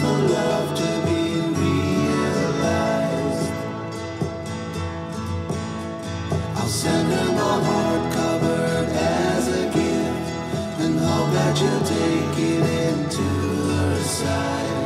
for love to be realized. I'll send her the hardcover as a gift and hope that you'll take it into her side.